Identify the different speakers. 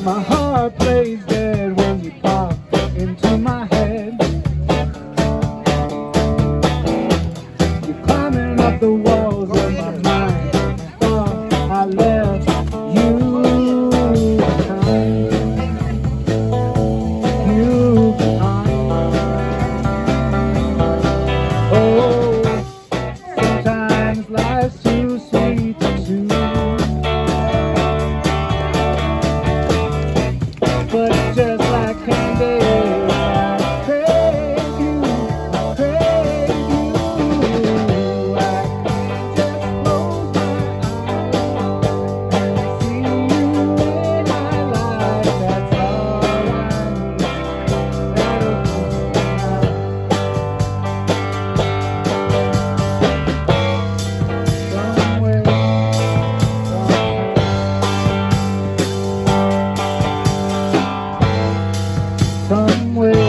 Speaker 1: My heart plays dead when you pop into my head. You're climbing up the walls of my mind. I thought I left you behind. You behind. Oh, sometimes life's too sweet to choose. But just like candy, I crave you, I crave you. I just close my eyes and see you in my life. That's all I need. That'll keep me out. Somewhere, somewhere.